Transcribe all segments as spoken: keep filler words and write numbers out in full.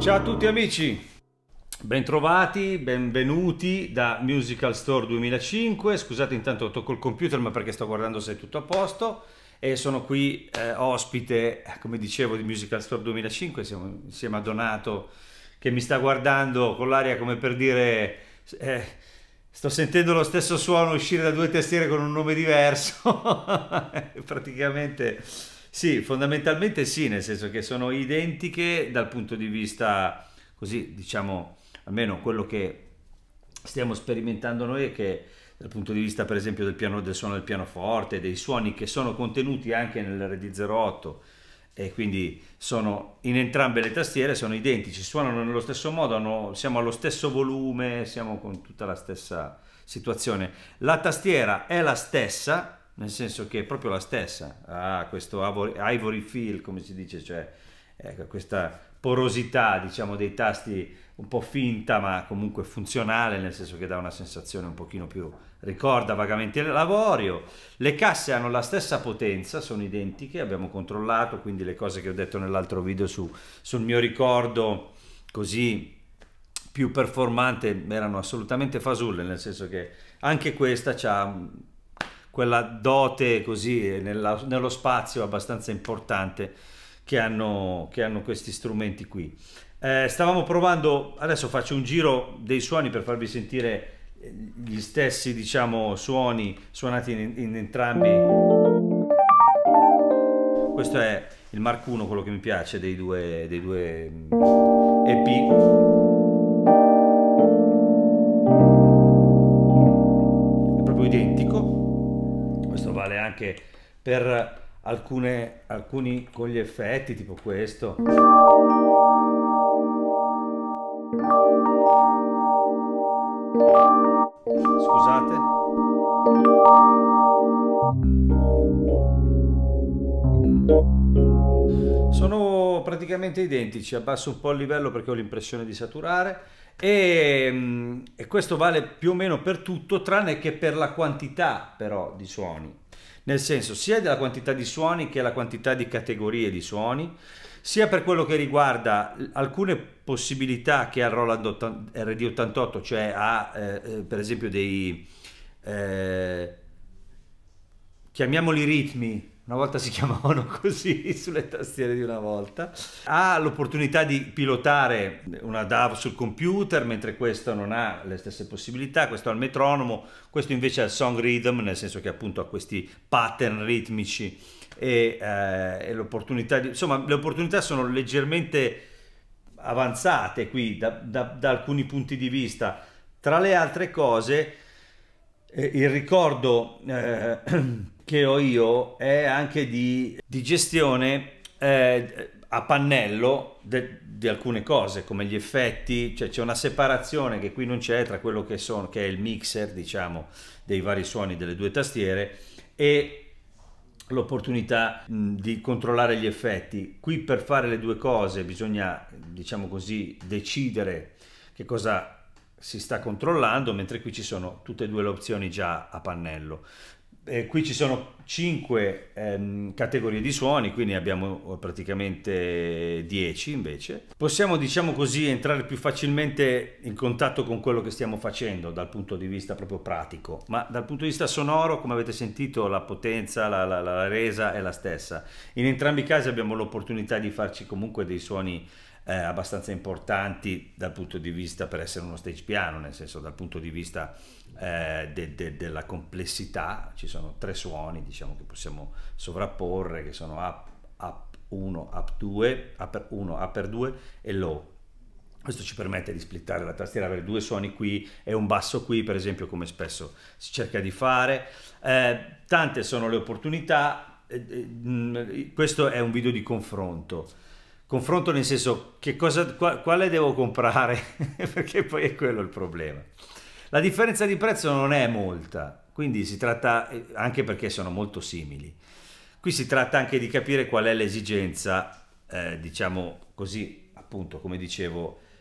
Ciao a tutti amici, bentrovati, benvenuti da Musical Store duemilacinque. Scusate, intanto tocco il computer, ma perché sto guardando se è tutto a posto, e sono qui eh, ospite, come dicevo, di Musical Store duemilacinque. Siamo insieme a Donato che mi sta guardando con l'aria come per dire eh, sto sentendo lo stesso suono uscire da due tastiere con un nome diverso. Praticamente sì, fondamentalmente sì, nel senso che sono identiche dal punto di vista, così diciamo, almeno quello che stiamo sperimentando noi è che dal punto di vista per esempio del piano, del suono del pianoforte, dei suoni che sono contenuti anche nell'R D zero otto, e quindi sono in entrambe le tastiere, sono identici, suonano nello stesso modo, hanno, siamo allo stesso volume, siamo con tutta la stessa situazione. La tastiera è la stessa, nel senso che è proprio la stessa, ha questo ivory feel, come si dice, cioè ecco, questa porosità, diciamo, dei tasti un po' finta ma comunque funzionale, nel senso che dà una sensazione un pochino più, ricorda vagamente l'avorio. Le casse hanno la stessa potenza, sono identiche, abbiamo controllato, quindi le cose che ho detto nell'altro video su, sul mio ricordo così più performante erano assolutamente fasulle, nel senso che anche questa c'ha quella dote così nella, nello spazio abbastanza importante che hanno, che hanno questi strumenti qui. Eh, stavamo provando, adesso faccio un giro dei suoni per farvi sentire gli stessi, diciamo, suoni suonati in, in entrambi. Questo è il Mark uno, quello che mi piace dei due, dei due E P. Identico, questo vale anche per alcune, alcuni con gli effetti tipo questo. Scusate. Sono praticamente identici, abbasso un po' il livello perché ho l'impressione di saturare. E, e questo vale più o meno per tutto, tranne che per la quantità però di suoni, nel senso sia della quantità di suoni che la quantità di categorie di suoni, sia per quello che riguarda alcune possibilità che ha il Roland R D ottantotto, cioè ha eh, per esempio dei eh, chiamiamoli ritmi. Una volta si chiamavano così sulle tastiere di una volta. Ha l'opportunità di pilotare una D A W sul computer, mentre questo non ha le stesse possibilità. Questo ha il metronomo, questo invece ha il song rhythm, nel senso che appunto ha questi pattern ritmici e, eh, e l'opportunità di... Insomma, le opportunità sono leggermente avanzate qui da, da, da alcuni punti di vista. Tra le altre cose, eh, il ricordo... Eh, che ho io è anche di, di gestione eh, a pannello de, di alcune cose come gli effetti, cioè c'è una separazione che qui non c'è tra quello che sono, che è il mixer, diciamo, dei vari suoni delle due tastiere, e l'opportunità di controllare gli effetti. Qui per fare le due cose bisogna, diciamo così, decidere che cosa si sta controllando, mentre qui ci sono tutte e due le opzioni già a pannello. Eh, qui ci sono cinque ehm, categorie di suoni, quindi abbiamo praticamente dieci invece. Possiamo, diciamo così, entrare più facilmente in contatto con quello che stiamo facendo dal punto di vista proprio pratico, ma dal punto di vista sonoro, come avete sentito, la potenza, la, la, la resa è la stessa. In entrambi i casi abbiamo l'opportunità di farci comunque dei suoni Eh, abbastanza importanti dal punto di vista, per essere uno stage piano, nel senso dal punto di vista eh, de, de, della complessità. Ci sono tre suoni, diciamo, che possiamo sovrapporre, che sono up, up uno, up due, upper uno, upper due e low. Questo ci permette di splittare la tastiera, avere due suoni qui e un basso qui, per esempio, come spesso si cerca di fare. Eh, tante sono le opportunità. Eh, eh, questo è un video di confronto. Confronto nel senso, che cosa, quale devo comprare? Perché poi è quello il problema. La differenza di prezzo non è molta, quindi si tratta, anche perché sono molto simili, qui si tratta anche di capire qual è l'esigenza, eh, diciamo così, appunto, come dicevo,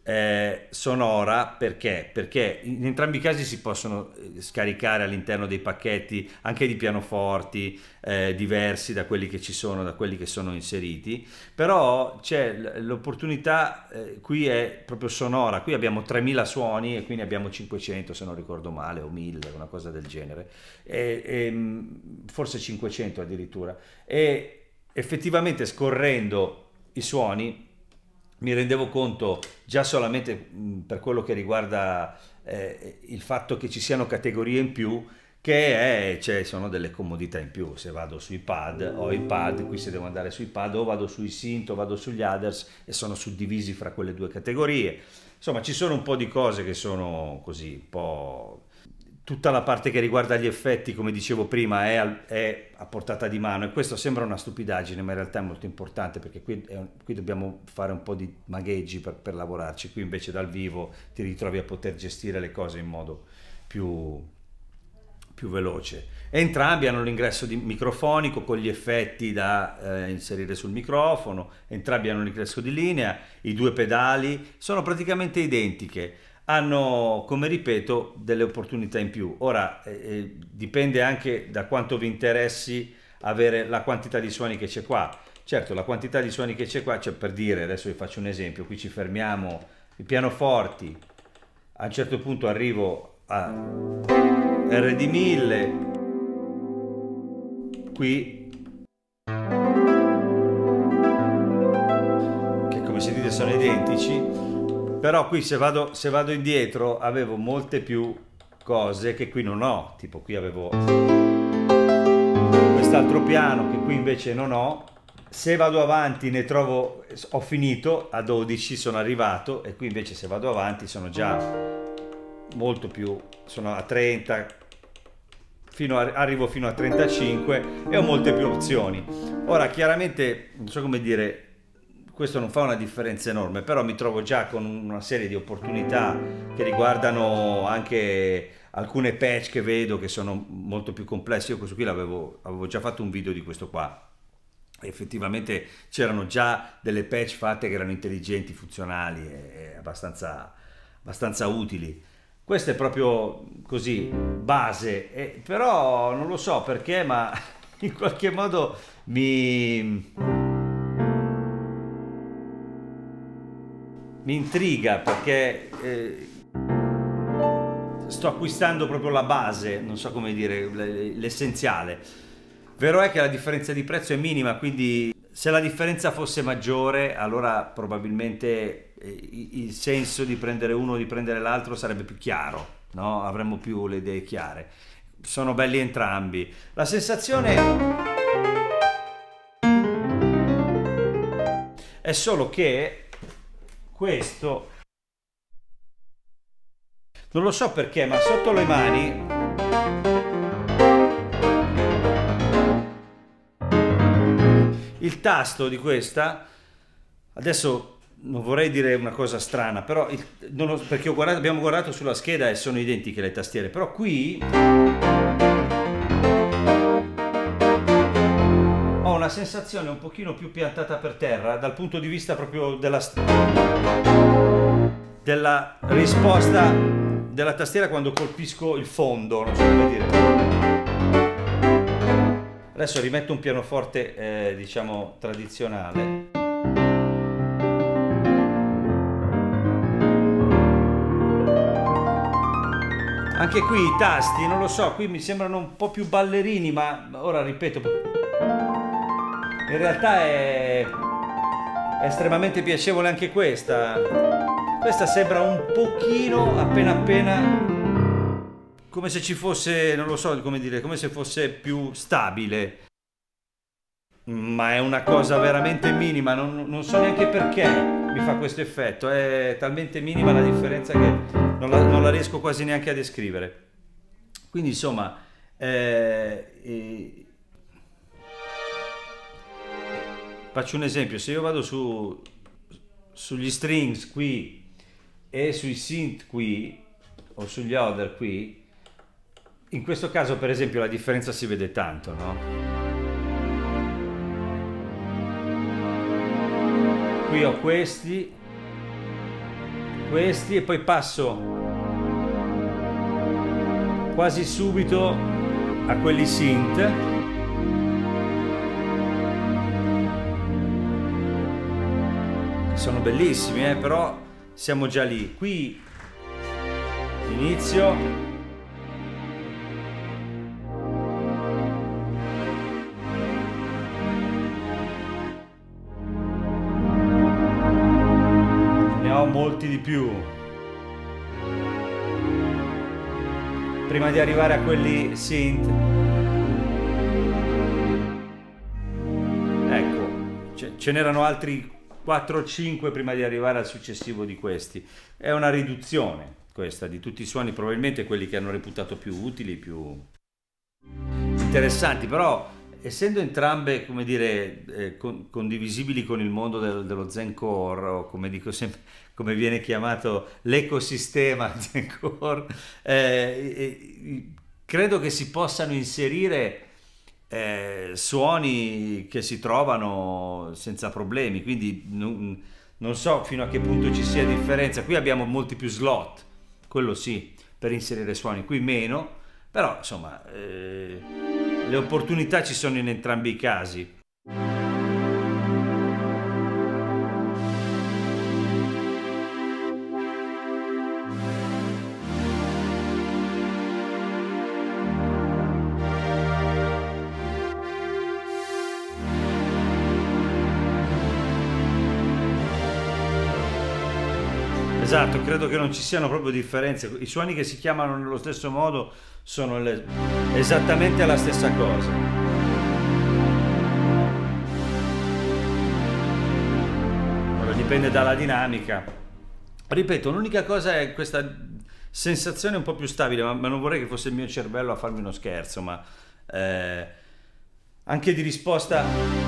eh, sonora. Perché? Perché in entrambi i casi si possono eh, scaricare all'interno dei pacchetti anche di pianoforti eh, diversi da quelli che ci sono, da quelli che sono inseriti, però c'è l'opportunità, eh, qui è proprio sonora, qui abbiamo tremila suoni e quindi abbiamo cinquecento se non ricordo male, o mille, una cosa del genere, e, e, forse cinquecento addirittura, e effettivamente scorrendo i suoni mi rendevo conto già solamente mh, per quello che riguarda eh, il fatto che ci siano categorie in più, che è, cioè, sono delle comodità in più. Se vado sui pad ho i pad, qui se devo andare sui pad o vado sui synth o vado sugli others e sono suddivisi fra quelle due categorie. Insomma, ci sono un po' di cose che sono così un po'. Tutta la parte che riguarda gli effetti, come dicevo prima, è, al- è a portata di mano, e questo sembra una stupidaggine, ma in realtà è molto importante, perché qui, è un- qui dobbiamo fare un po' di magheggi per, per lavorarci. Qui invece dal vivo ti ritrovi a poter gestire le cose in modo più, più veloce. Entrambi hanno l'ingresso di microfonico con gli effetti da eh, inserire sul microfono, entrambi hanno l'ingresso di linea, i due pedali sono praticamente identiche, hanno, come ripeto, delle opportunità in più. Ora eh, eh, dipende anche da quanto vi interessi avere la quantità di suoni che c'è qua. Certo, la quantità di suoni che c'è qua, cioè, per dire, adesso vi faccio un esempio, qui ci fermiamo, i pianoforti, a un certo punto arrivo a R D mille, qui, che come sentite sono identici, però qui se vado, se vado indietro avevo molte più cose che qui non ho, tipo qui avevo quest'altro piano che qui invece non ho. Se vado avanti ne trovo, ho finito a dodici, sono arrivato, e qui invece se vado avanti sono già molto più, sono a trenta, fino a, arrivo fino a trentacinque e ho molte più opzioni. Ora chiaramente non so come dire, questo non fa una differenza enorme, però mi trovo già con una serie di opportunità che riguardano anche alcune patch che vedo che sono molto più complesse. Io questo qui l'avevo avevo già fatto un video di questo qua. Effettivamente c'erano già delle patch fatte che erano intelligenti, funzionali e abbastanza, abbastanza utili. Questo è proprio così, base, e, però non lo so perché, ma in qualche modo mi, mi intriga, perché eh, sto acquistando proprio la base, non so come dire, l'essenziale. Vero è che la differenza di prezzo è minima, quindi se la differenza fosse maggiore, allora probabilmente il senso di prendere uno o di prendere l'altro sarebbe più chiaro, no? Avremmo più le idee chiare. Sono belli entrambi. La sensazione è solo che questo, non lo so perché, ma sotto le mani il tasto di questa, adesso non vorrei dire una cosa strana, però il, non lo, perché ho guardato, abbiamo guardato sulla scheda e sono identiche le tastiere, però qui ho una sensazione un pochino più piantata per terra dal punto di vista proprio della, della risposta della tastiera quando colpisco il fondo, non so come dire. Adesso rimetto un pianoforte, eh, diciamo, tradizionale. Anche qui i tasti, non lo so, qui mi sembrano un po' più ballerini, ma ora ripeto, in realtà è, è estremamente piacevole anche questa. Questa sembra un pochino, appena appena, come se ci fosse, non lo so come dire, come se fosse più stabile, ma è una cosa veramente minima, non, non so neanche perché mi fa questo effetto, è talmente minima la differenza che non la, non la riesco quasi neanche a descrivere. Quindi insomma, eh, eh, faccio un esempio, se io vado su, sugli strings qui e sui synth qui, o sugli other qui, in questo caso per esempio la differenza si vede tanto, no? Qui ho questi questi e poi passo quasi subito a quelli synth. Sono bellissimi, eh, però siamo già lì. Qui inizio. Molti di più prima di arrivare a quelli synth. Ecco, ce n'erano altri quattro o cinque prima di arrivare al successivo di questi. È una riduzione questa di tutti i suoni, probabilmente quelli che hanno reputato più utili, più interessanti, però essendo entrambe, come dire, eh, con, condivisibili con il mondo del, dello Zencore, o come dico sempre, come viene chiamato l'ecosistema Zencore, eh, eh, credo che si possano inserire eh, suoni che si trovano senza problemi, quindi non, non so fino a che punto ci sia differenza. Qui abbiamo molti più slot, quello sì, per inserire suoni, qui meno, però insomma... Eh, le opportunità ci sono in entrambi i casi. Esatto, credo che non ci siano proprio differenze. I suoni che si chiamano nello stesso modo sono le, esattamente la stessa cosa. Allora, dipende dalla dinamica. Ripeto, l'unica cosa è questa sensazione un po' più stabile, ma, ma non vorrei che fosse il mio cervello a farmi uno scherzo, ma eh, anche di risposta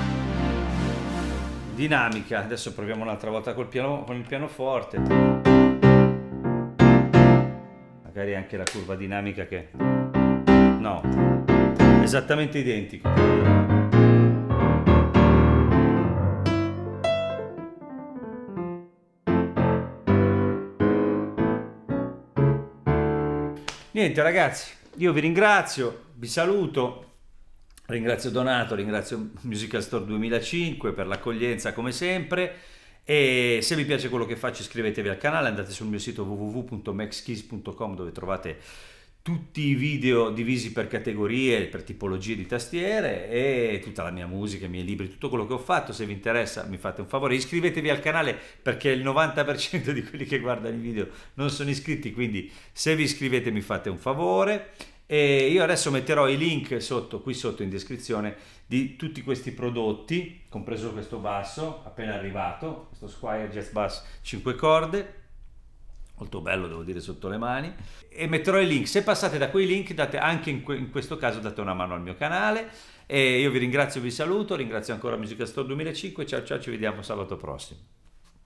dinamica. Adesso proviamo un'altra volta col piano, con il pianoforte. Magari anche la curva dinamica che... no, esattamente identico. Niente ragazzi, io vi ringrazio, vi saluto. Ringrazio Donato, ringrazio Musical Store duemilacinque per l'accoglienza come sempre, e se vi piace quello che faccio iscrivetevi al canale, andate sul mio sito w w w punto max keys punto com dove trovate tutti i video divisi per categorie, per tipologie di tastiere e tutta la mia musica, i miei libri, tutto quello che ho fatto. Se vi interessa mi fate un favore, iscrivetevi al canale perché il novanta per cento di quelli che guardano i video non sono iscritti, quindi se vi iscrivete mi fate un favore. E io adesso metterò i link sotto, qui sotto in descrizione, di tutti questi prodotti, compreso questo basso appena arrivato, questo Squier Jazz Bass cinque corde, molto bello devo dire, sotto le mani, e metterò i link. Se passate da quei link date anche in, que in questo caso date una mano al mio canale, e io vi ringrazio, vi saluto, ringrazio ancora Musical Store duemilacinque, ciao ciao, ci vediamo sabato prossimo.